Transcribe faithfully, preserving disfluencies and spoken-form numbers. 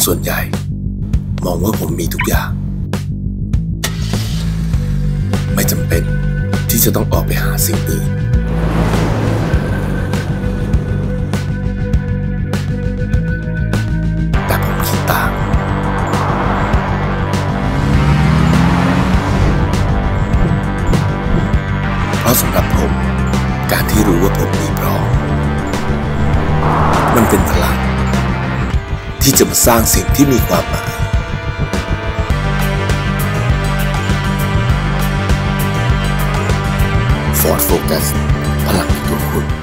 ส่วนใหญ่มองว่าผมมีทุกอย่างไม่จำเป็นที่จะต้องออกไปหาสิ่งอื่นแต่ผมคิดต่างเพราะสำหรับผมการที่รู้ว่าผมมีพร้อมมันเป็นพลังที่จะมาสร้างสิ่งที่มีความหมายFord Focus พลังในตัวคุณ